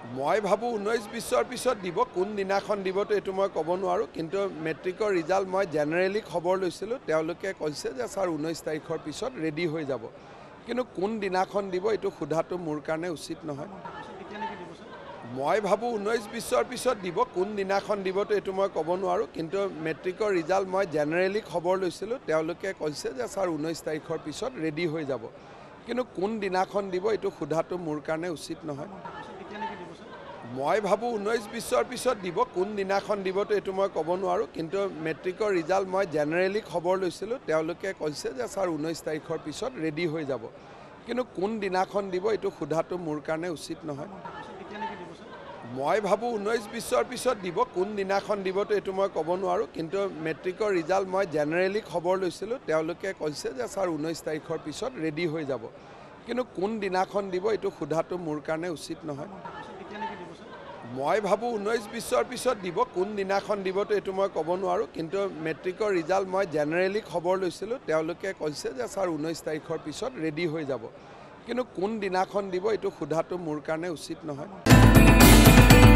মই ভাবো 19-20 পিছত দিব কোন দিনাখন দিব তো এটো মই কব নোৱাৰো কিন্তু মেট্ৰিকৰ ৰিজাল্ট মই জেনাৰেলি খবৰ লৈছিলো তেওঁলোকে কৈছে যে স্যাৰ 19 তাৰিখৰ পিছত ৰেডি হৈ যাব কিন্তু কোন দিনাখন দিব এটো খুধাটো মোৰ কাৰণে উচিত নহয় মই ভাবো 19-20 পিছত দিব কোন দিনাখন দিব তো এটো মই কব নোৱাৰো কিন্তু মেট্ৰিকৰ ৰিজাল্ট মই জেনাৰেলি খবৰ লৈছিলো তেওঁলোকে কৈছে যে স্যাৰ 19 তাৰিখৰ পিছত ৰেডি হৈ যাব কিন্তু কোন দিনাখন দিব এটো খুধাটো মোৰ কাৰণে উচিত নহয় মই ভাবো 19-20 পিছত দিব কোন দিনাখন দিব তো এটো মই কব নোৱাৰো কিন্তু মেট্ৰিকৰ ৰিজাল্ট মই জেনাৰেলি খবৰ লৈছিলো তেওঁলোকে কৈছে যে স্যাৰ 19 তাৰিখৰ পিছত ৰেডি হৈ যাব কিন্তু কোন দিনাখন দিব এটো খুধাটো মোৰ কাৰণে উচিত নহয় মই ভাবো 19-20 পিছত দিব কোন দিনাখন দিব তো এটো মই কব নোৱাৰো কিন্তু মেট্ৰিকৰ ৰিজাল্ট মই জেনাৰেলি খবৰ লৈছিলো তেওঁলোকে কৈছে যে স্যাৰ 19 তাৰিখৰ পিছত ৰেডি হৈ যাব কিন্তু কোন দিনাখন দিব এটো খুধাটো মোৰ কাৰণে উচিত নহয় মই ভাবো 19-20 পিছত দিব কোন দিনাখন দিব তো এটো মই কব নোৱাৰো কিন্তু মেট্ৰিকৰ ৰিজাল্ট মই জেনাৰেলি খবৰ লৈছিলো তেওঁলোকে কৈছে যে স্যাৰ 19 তাৰিখৰ পিছত ৰেডি হৈ যাব কিন্তু কোন দিনাখন দিব এটো খুধাটো মোৰ কাৰণে উচিত নহয়